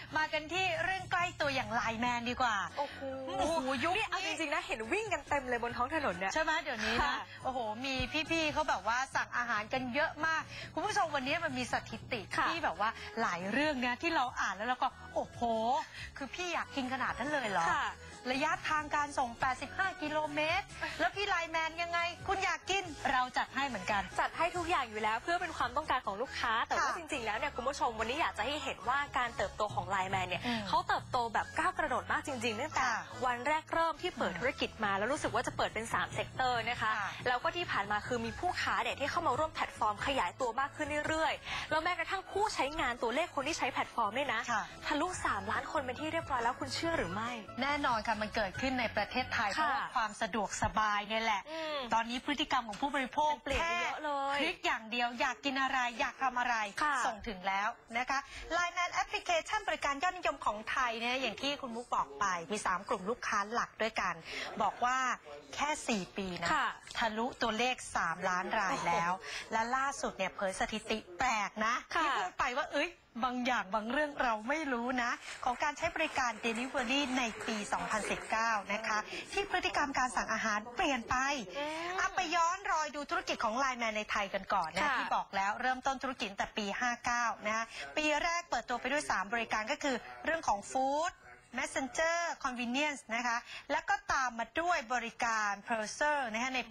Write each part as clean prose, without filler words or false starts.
มากันที่เรื่องใกล้ตัวอย่างไลน์แมนดีกว่าโอ้โหยุคนี่เอาจริงๆนะเห็นวิ่งกันเต็มเลยบนท้องถนนเนี่ยใช่ไหมเดี๋ยวนี้นะโอ้โหมีพี่ๆเขาแบบว่าสั่งอาหารกันเยอะมากคุณผู้ชมวันนี้มันมีสถิติที่แบบว่าหลายเรื่องเนี่ยที่เราอ่านแล้วเราก็โอ้โหคือพี่อยากกินขนาดนั้นเลยเหรอระยะทางการส่ง85กิโลเมตรแล้วพี่ไลน์แมนยังไงคุณอยากกินเราจัดให้เหมือนกันจัดให้ทุกอย่างอยู่แล้วเพื่อเป็นความต้องการของลูกค้าแต่ว่าจริงๆแล้วเนี่ยคุณผู้ชมวันนี้อยากจะให้เห็นว่าการเติบโตของไลน์แมนเนี่ยเขาเติบโตแบบก้าวกระโดดมากจริงๆตั้งแต่วันแรกเริ่มที่เปิดธุรกิจมาแล้วรู้สึกว่าจะเปิดเป็น3เซกเตอร์นะคะแล้วก็ที่ผ่านมาคือมีผู้ค้าเนี่ยที่เข้ามาร่วมแพลตฟอร์มขยายตัวมากขึ้นเรื่อยๆแล้วแม้กระทั่งผู้ใช้งานตัวเลขคนที่ใช้แพลตฟอร์มเนี่ยนะทะลุ3 ล้านคนเป็นที่เรียบร้อยแล้วคุณเชื่อหรือไม่แน่นอนค่ะมันเกิดขึ้นในประเทศไทยเพราะว่าความสะดวกสบายเนี่ยแหละตอนนี้พฤติกรรมของผู้บริโภคเปลี่ยนเยอะเลยคลิกอย่างเดียวอยากกินอะไรอยากทำอะไรส่งถึงแล้วนะคะไลน์แมนแอปพลิเคชันบริการยอดนิยมของไทยเนี่ยอย่างที่คุณมุกบอกไปมี3กลุ่มลูกค้าหลักด้วยกันบอกว่าแค่4ปีนะทะลุตัวเลข3 ล้านรายแล้วและล่าสุดเนี่ยเผยสถิติแปลกนะที่พูดไปว่าบางอย่างบางเรื่องเราไม่รู้นะของการใช้บริการ Delivery ในปี 2019 นะคะที่พฤติกรรมการสั่งอาหารเปลี่ยนไปไปย้อนรอยดูธุรกิจของไลน์แมนในไทยกันก่อนนะที่บอกแล้วเริ่มต้นธุรกิจแต่ปี 59 นะคะปีแรกเปิดตัวไปด้วย3บริการก็คือเรื่องของฟู้ดMessenger Convenience นะคะแล้วก็ตามมาด้วยบริการ Purser นะคะในปี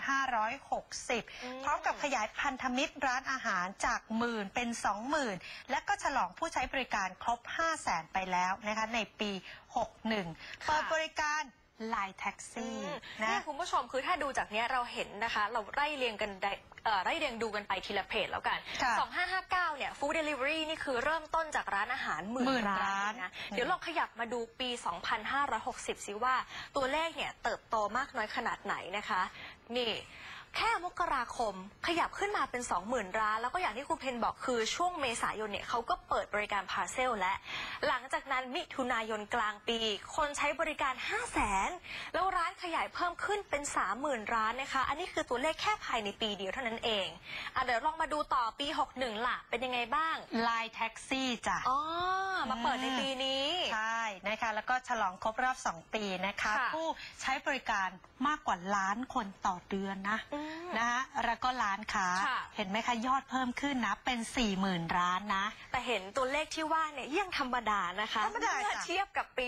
2560 พร้อมกับขยายพันธมิตรร้านอาหารจาก10,000 เป็น 20,000 และก็ฉลองผู้ใช้บริการครบ 500,000 ไปแล้วนะคะในปี 61 เปิดบริการไลน์แท็กซี่นะคุณผู้ชมคือถ้าดูจากนี้เราเห็นนะคะเราไล่เรียงดูกันไปทีละเพจแล้วกัน2559เนี่ยฟู้ดเดลิเวอรี่นี่คือเริ่มต้นจากร้านอาหาร10,000 ร้านนะเดี๋ยวเราขยับมาดูปี 2560 ซิว่าตัวเลขเนี่ยเติบโตมากน้อยขนาดไหนนะคะนี่แค่มกราคมขยับขึ้นมาเป็น 20,000 ร้านแล้วก็อย่างที่คุณเพนบอกคือช่วงเมษายนเนี่ยเขาก็เปิดบริการพาร์เซลและหลังจากนั้นมิถุนายนกลางปีคนใช้บริการ 500,000 แล้วร้านขยายเพิ่มขึ้นเป็น 30,000 ร้านนะคะอันนี้คือตัวเลขแค่ภายในปีเดียวเท่านั้นเองเดี๋ยวลองมาดูต่อปี 61 ล่ะเป็นยังไงบ้างไลน์แท็กซี่จ้ะมาเปิดในปีนี้ใช่นะคะแล้วก็ฉลองครบรอบ2 ปีนะคะผู้ใช้บริการมากกว่า1 ล้านคนต่อเดือนนะคะแล้วก็ร้านค้าเห็นไหมคะยอดเพิ่มขึ้นนะเป็น 40,000 ร้านนะแต่เห็นตัวเลขที่ว่าเนี่ยยังธรรมดานะคะเมื่อเทียบกับปี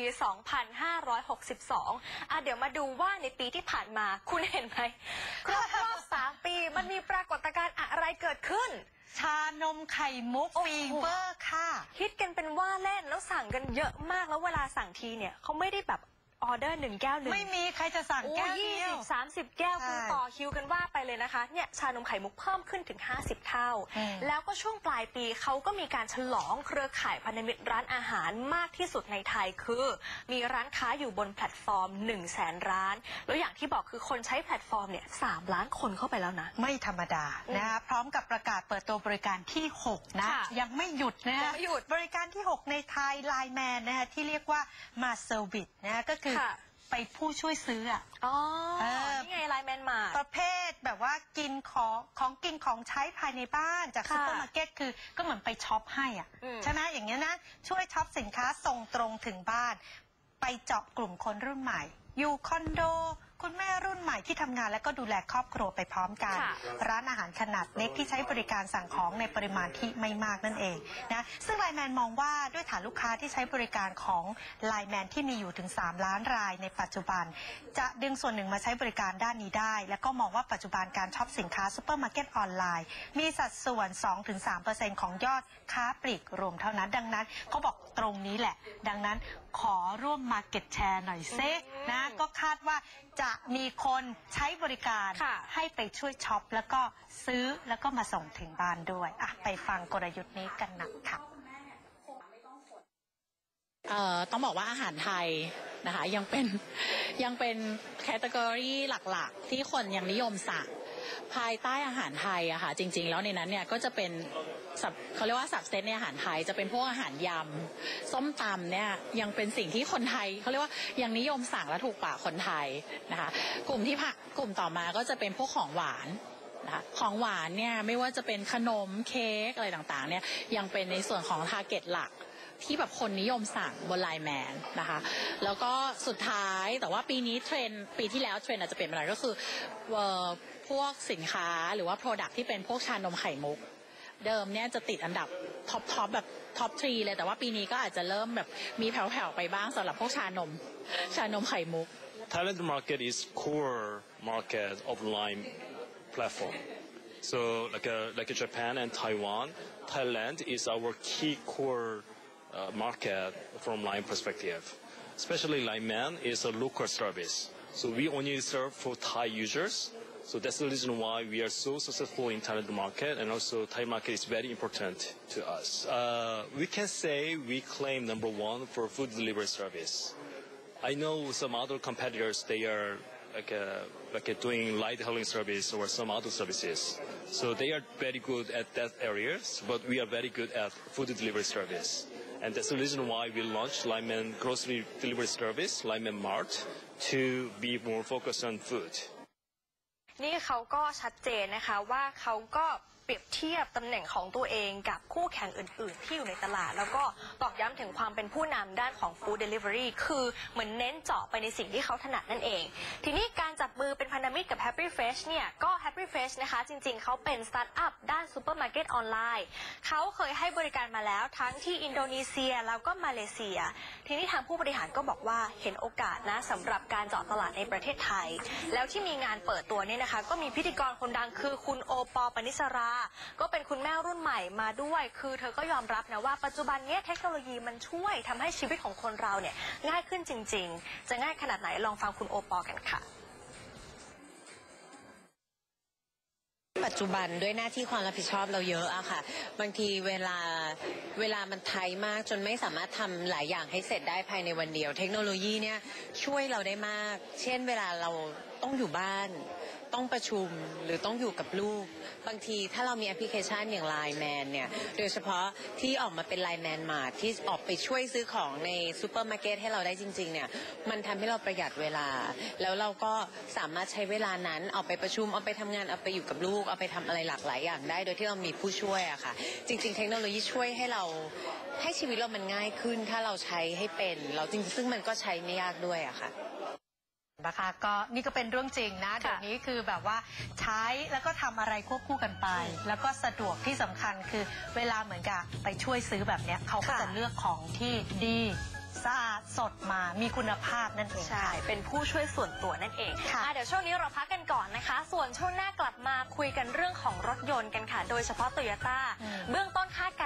2562เดี๋ยวมาดูว่าในปีที่ผ่านมาคุณเห็นไหมครบรอบ3 ปีมันมีปรากฏการณ์อะไรเกิดขึ้นชานมไข่มุกฟีเวอร์ค่ะฮิตกันเป็นว่าเล่นแล้วสั่งกันเยอะมากแล้วเวลาสั่งทีเนี่ยเขาไม่ได้แบบออเดอร์1 แก้วไม่มีใครจะสั่งแก้วเดียว 20-30 แก้วคือต่อคิวกันว่าไปเลยนะคะเนี่ยชานมไข่มุกเพิ่มขึ้นถึง50 เท่าแล้วก็ช่วงปลายปีเขาก็มีการฉลองเครือข่ายพันธมิตรร้านอาหารมากที่สุดในไทยคือมีร้านค้าอยู่บนแพลตฟอร์ม 100,000 ร้านแล้วอย่างที่บอกคือคนใช้แพลตฟอร์มเนี่ย3 ล้านคนเข้าไปแล้วนะไม่ธรรมดานะคะพร้อมกับประกาศเปิดตัวบริการที่6นะยังไม่หยุดนะบริการที่6ในไทยไลน์แมนนะคะที่เรียกว่ามาเซอร์วิสนะก็คือไปผู้ช่วยซื้อนี่ไงไลน์แมนมาประเภทแบบว่ากินของกินของใช้ภายในบ้านจากซุปเปอร์มาร์เก็ตคือก็เหมือนไปช็อปให้ใช่ไหมอย่างเงี้ยนะช่วยช็อปสินค้าส่งตรงถึงบ้านไปเจาะกลุ่มคนรุ่นใหม่อยู่คอนโดคุณแม่รุ่นใหม่ที่ทำงานและก็ดูแลครอบครัวไปพร้อมกันร้านอาหารขนาดเล็กที่ใช้บริการสั่งของในปริมาณที่ไม่มากนั่นเองนะซึ่งไลน์แมนมองว่าด้วยฐานลูกค้าที่ใช้บริการของไลน์แมนที่มีอยู่ถึง3 ล้านรายในปัจจุบันจะดึงส่วนหนึ่งมาใช้บริการด้านนี้ได้แล้วก็มองว่าปัจจุบันการช็อปสินค้าซุปเปอร์มาร์เก็ตออนไลน์มีสัดส่วน 2-3% ของยอดค้าปลีกรวมเท่านั้นดังนั้นเขาบอกตรงนี้แหละดังนั้นขอร่วมมาร์เก็ตแชร์หน่อยซินะก็คาดว่าจะมีคนใช้บริการให้ไปช่วยช็อปแล้วก็ซื้อแล้วก็มาส่งถึงบ้านด้วยไปฟังกลยุทธ์นี้กันหนักค่ะต้องบอกว่าอาหารไทยนะคะยังเป็นแคตตากรีหลักๆที่คนยังนิยมสั่งภายใต้อาหารไทยอะค่ะจริงๆแล้วในนั้นเนี่ยก็จะเป็นเขาเรียกว่าสับเซตในอาหารไทยจะเป็นพวกอาหารยำส้มตำเนี่ยยังเป็นสิ่งที่คนไทยเขาเรียกว่ายังนิยมสั่งและถูกปากคนไทยนะคะกลุ่มต่อมาก็จะเป็นพวกของหวานนะคะของหวานเนี่ยไม่ว่าจะเป็นขนมเค้กอะไรต่างๆเนี่ยยังเป็นในส่วนของทาร์เก็ตหลักที่แบบคนนิยมสั่งบนไลน์แมนนะคะแล้วก็สุดท้ายแต่ว่าปีนี้เทรนด์ปีที่แล้วเทรนด์อาจจะเปลี่ยนไปหน่อยก็คือพวกสินค้าหรือว่า Product ที่เป็นพวกชานมไข่มุกเดิมเนี่ยจะติดอันดับท็อปแบบท็อป3เลยแต่ว่าปีนี้ก็อาจจะเริ่มแบบมีแผ่วๆไปบ้างสำหรับพวกชานมไข่มุก Thailand market is core market of Line platform. So like Japan and Taiwan, Thailand is our key core market from Line perspective. Especially Line Man is a local service. So we only serve for Thai users. So that's the reason why we are so successful in Thailand market, and also Thai market is very important to us. We can say we claim number 1 for food delivery service. I know some other competitors, they are doing light hailing service or some other services. So they are very good at that areas, but we are very good at food delivery service. And that's the reason why we launched Lineman Grocery Delivery Service, Lineman Mart, to be more focused on food. นี่เขาก็ชัดเจนนะคะว่าเขาก็เปรียบเทียบตำแหน่งของตัวเองกับคู่แข่งอื่นๆที่อยู่ในตลาดแล้วก็ตอกย้ำถึงความเป็นผู้นำด้านของ Food Delivery คือเหมือนเน้นเจาะไปในสิ่งที่เขาถนัดนั่นเองทีนี้การจับมือเป็นพันธมิตรกับ Happy Fresh เนี่ยก็ Happy Fresh นะคะจริงๆเขาเป็นสตาร์ทอัพด้านซูเปอร์มาร์เก็ตออนไลน์เขาเคยให้บริการมาแล้วทั้งที่อินโดนีเซียแล้วก็มาเลเซียทีนี้ทางผู้บริหารก็บอกว่าเห็นโอกาสนะสำหรับการเจาะตลาดในประเทศไทยแล้วที่มีงานเปิดตัวเนี่ยนะคะก็มีพิธีกรคนดังคือคุณโอปอล์ ปณิสราก็เป็นคุณแม่รุ่นใหม่มาด้วยคือเธอก็ยอมรับนะว่าปัจจุบันนี้เทคโนโลยีมันช่วยทำให้ชีวิตของคนเราเนี่ยง่ายขึ้นจริงๆจะง่ายขนาดไหนลองฟังคุณโอปอล์กันค่ะปัจจุบันด้วยหน้าที่ความรับผิดชอบเราเยอะอะค่ะบางทีเวลามันไทยมากจนไม่สามารถทำหลายอย่างให้เสร็จได้ภายในวันเดียวเทคโนโลยีเนี่ยช่วยเราได้มากเช่นเวลาเราต้องอยู่บ้านต้องประชุมหรือต้องอยู่กับลูกบางทีถ้าเรามีแอปพลิเคชันอย่าง Line Man เนี่ยโดยเฉพาะที่ออกมาเป็น Line Man Mart ที่ออกไปช่วยซื้อของในซูเปอร์มาร์เก็ตให้เราได้จริงๆเนี่ยมันทำให้เราประหยัดเวลาแล้วเราก็สามารถใช้เวลานั้นเอาไปประชุมเอาไปทำงานเอาไปอยู่กับลูกเอาไปทำอะไรหลากหลายอย่างได้โดยที่เรามีผู้ช่วยอะค่ะจริงๆเทคโนโลยีช่วยให้ชีวิตเรามันง่ายขึ้นถ้าเราใช้ให้เป็นเราจริงซึ่งมันก็ใช้ไม่ยากด้วยอะค่ะนะคะก็นี่ก็เป็นเรื่องจริงนะเดี๋ยวนี้คือแบบว่าใช้แล้วก็ทำอะไรควบคู่กันไปแล้วก็สะดวกที่สำคัญคือเวลาเหมือนกับไปช่วยซื้อแบบนี้เขาก็จะเลือกของที่ดีสะอาดสดมามีคุณภาพนั่นเองใช่เป็นผู้ช่วยส่วนตัวนั่นเองเดี๋ยวช่วงนี้เราพักกันก่อนนะคะส่วนช่วงหน้ากลับมาคุยกันเรื่องของรถยนต์กันค่ะโดยเฉพาะโตโยต้าเบื้องต้นคาดการณ์